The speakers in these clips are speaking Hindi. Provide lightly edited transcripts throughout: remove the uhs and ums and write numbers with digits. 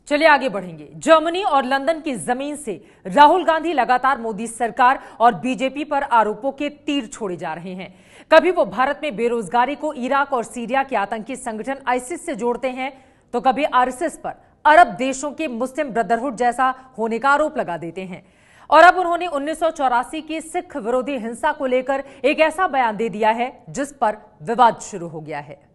चलिए आगे बढ़ेंगे। जर्मनी और लंदन की जमीन से राहुल गांधी लगातार मोदी सरकार और बीजेपी पर आरोपों के तीर छोड़े जा रहे हैं। कभी वो भारत में बेरोजगारी को इराक और सीरिया के आतंकी संगठन आईसिस से जोड़ते हैं, तो कभी आरएसएस पर अरब देशों के मुस्लिम ब्रदरहुड जैसा होने का आरोप लगा देते हैं। और अब उन्होंने 1984 की सिख विरोधी हिंसा को लेकर एक ऐसा बयान दे दिया है जिस पर विवाद शुरू हो गया है।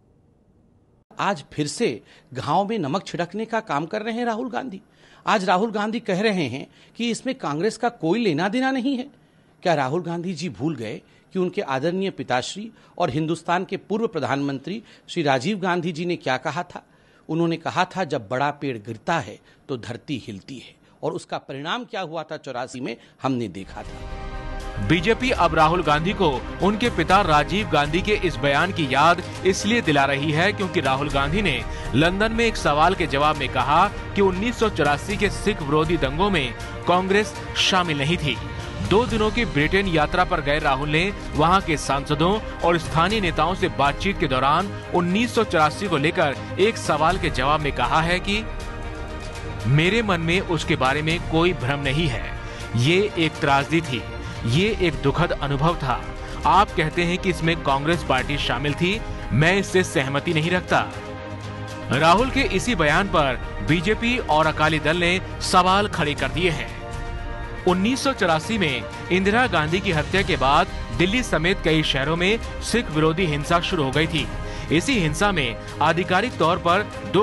आज फिर से घाव में नमक छिड़कने का काम कर रहे हैं राहुल गांधी। आज राहुल गांधी कह रहे हैं कि इसमें कांग्रेस का कोई लेना देना नहीं है। क्या राहुल गांधी जी भूल गए कि उनके आदरणीय पिताश्री और हिंदुस्तान के पूर्व प्रधानमंत्री श्री राजीव गांधी जी ने क्या कहा था? उन्होंने कहा था, जब बड़ा पेड़ गिरता है तो धरती हिलती है, और उसका परिणाम क्या हुआ था 84 में हमने देखा था। बीजेपी अब राहुल गांधी को उनके पिता राजीव गांधी के इस बयान की याद इसलिए दिला रही है क्योंकि राहुल गांधी ने लंदन में एक सवाल के जवाब में कहा कि 1984 के सिख विरोधी दंगों में कांग्रेस शामिल नहीं थी। 2 दिनों की ब्रिटेन यात्रा पर गए राहुल ने वहां के सांसदों और स्थानीय नेताओं से बातचीत के दौरान 1984 को लेकर एक सवाल के जवाब में कहा है कि मेरे मन में उसके बारे में कोई भ्रम नहीं है। ये एक त्रासदी थी, ये एक दुखद अनुभव था। आप कहते हैं कि इसमें कांग्रेस पार्टी शामिल थी, मैं इससे सहमति नहीं रखता। राहुल के इसी बयान पर बीजेपी और अकाली दल ने सवाल खड़े कर दिए हैं। 1984 में इंदिरा गांधी की हत्या के बाद दिल्ली समेत कई शहरों में सिख विरोधी हिंसा शुरू हो गई थी। इसी हिंसा में आधिकारिक तौर पर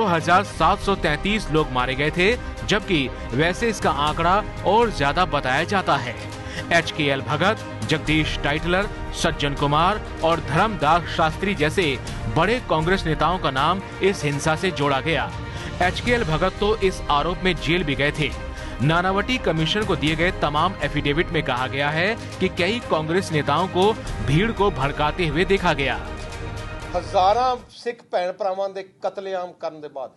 2733 लोग मारे गए थे, जबकि वैसे इसका आंकड़ा और ज्यादा बताया जाता है। HKL भगत, जगदीश टाइटलर, सज्जन कुमार और धर्मदास शास्त्री जैसे बड़े कांग्रेस नेताओं का नाम इस हिंसा से जोड़ा गया। HKL भगत तो इस आरोप में जेल भी गए थे। नानावटी कमीशन को दिए गए तमाम एफिडेविट में कहा गया है कि कई कांग्रेस नेताओं को भीड़ को भड़काते हुए देखा गया। हजारां सिख भैन भरावां दे कतलेआम करन दे बाद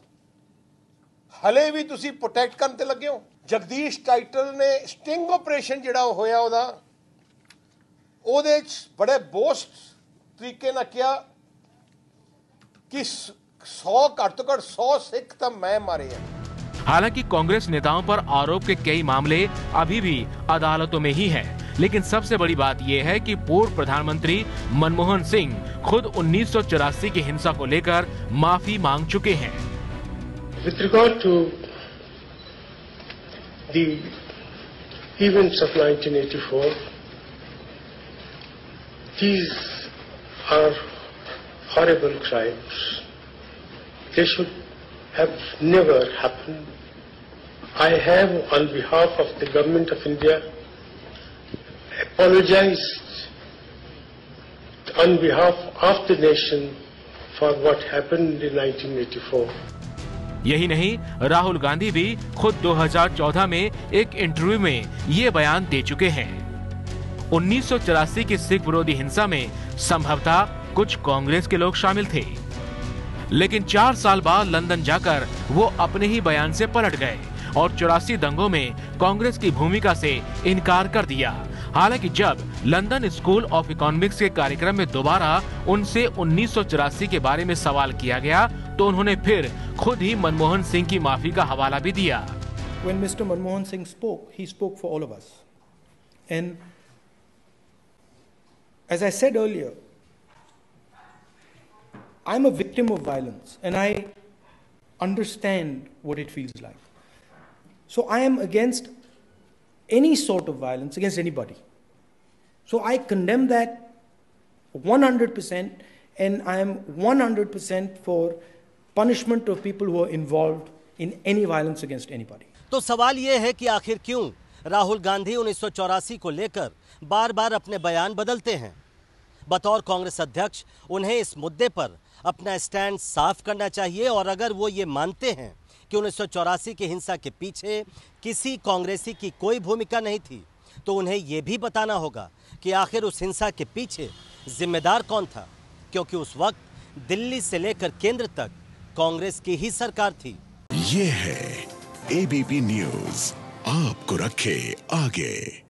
हले भी तुसी प्रोटेक्ट करन ते लगे हो। जगदीश टाइटल ने स्टिंग ऑपरेशन जिहड़ा होया ओहदे बड़े बोस्ट तरीके नाल किया कि 100 घट तो घट 100 सिख तो मैं मारे हैं। हालांकि कांग्रेस नेताओं पर आरोप के कई मामले अभी भी अदालतों में ही हैं, लेकिन सबसे बड़ी बात यह है कि पूर्व प्रधानमंत्री मनमोहन सिंह खुद 1984 की हिंसा को लेकर माफी मांग चुके हैं। With regard to the events of 1984, these are horrible crimes. They should have never happened. I have, on behalf of the Government of India, apologized on behalf of the nation for what happened in 1984. यही नहीं, राहुल गांधी भी खुद 2014 में एक इंटरव्यू में ये बयान दे चुके हैं। 1984 की सिख विरोधी हिंसा में संभवतः कुछ कांग्रेस के लोग शामिल थे, लेकिन 4 साल बाद लंदन जाकर वो अपने ही बयान से पलट गए और 84 दंगों में कांग्रेस की भूमिका से इनकार कर दिया। हालांकि जब लंदन स्कूल ऑफ इकोनॉमिक्स के कार्यक्रम में दोबारा उनसे 1984 के बारे में सवाल किया गया, तो उन्होंने फिर खुद ही मनमोहन सिंह की माफी का हवाला भी दिया। When Mr. Manmohan Singh spoke, he spoke for all of us. And as I said earlier, I'm a victim of violence and I understand what it feels like. So I am against any sort of violence against anybody. So I condemn that 100% and I am 100% for punishment of people who are involved in any violence against anybody. तो सवाल ये है कि आखिर क्यों राहुल गांधी 1984 को लेकर बार बार अपने बयान बदलते हैं। बतौर कांग्रेस अध्यक्ष उन्हें इस मुद्दे पर अपना स्टैंड साफ करना चाहिए, और अगर वो ये मानते हैं कि 1984 की हिंसा के पीछे किसी कांग्रेसी की कोई भूमिका नहीं थी, तो उन्हें यह भी बताना होगा कि आखिर उस हिंसा के पीछे जिम्मेदार कौन था, क्योंकि उस वक्त दिल्ली से लेकर केंद्र तक कांग्रेस की ही सरकार थी। ये है ABP न्यूज़, आपको रखे आगे।